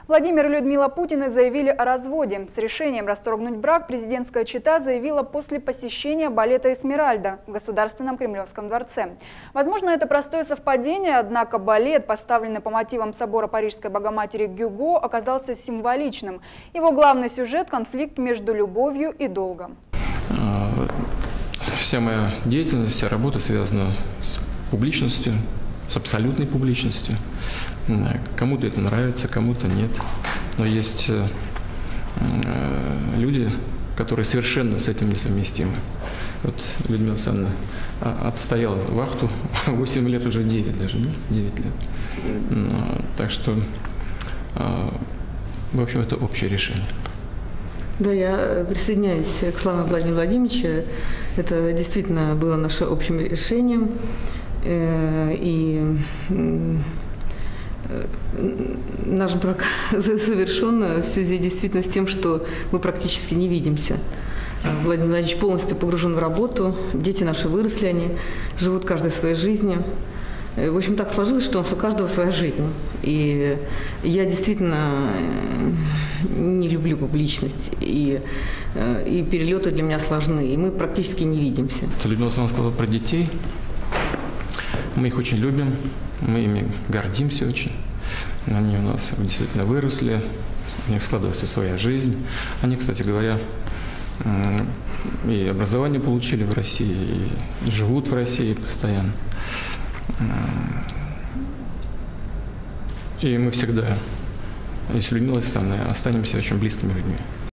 Владимир и Людмила Путины заявили о разводе. С решением расторгнуть брак президентская чета заявила после посещения балета «Эсмеральда» в Государственном Кремлевском дворце. Возможно, это простое совпадение, однако балет, поставленный по мотивам собора Парижской Богоматери Гюго, оказался символичным. Его главный сюжет – конфликт между любовью и долгом. Вся моя деятельность, вся работа связана с публичностью, с абсолютной публичностью. Кому-то это нравится, кому-то нет. Но есть люди, которые совершенно с этим несовместимы. Вот Людмила Александровна отстояла вахту 8 лет, уже 9 даже, да? 9 лет. Так что, в общем, это общее решение. Да, я присоединяюсь к словам Владимира Владимировича. Это действительно было нашим общим решением. И наш брак завершен в связи действительно с тем, что мы практически не видимся. Владимир Владимирович полностью погружен в работу, дети наши выросли, они живут каждой своей жизнью. В общем, так сложилось, что у каждого своя жизнь. И я действительно не люблю публичность, и перелеты для меня сложны, и мы практически не видимся. Людмила Александровна сказала про детей. Мы их очень любим, мы ими гордимся очень. Они у нас действительно выросли, у них складывается своя жизнь. Они, кстати говоря, и образование получили в России, и живут в России постоянно. И мы всегда, с Людмилой Александровной, останемся очень близкими людьми.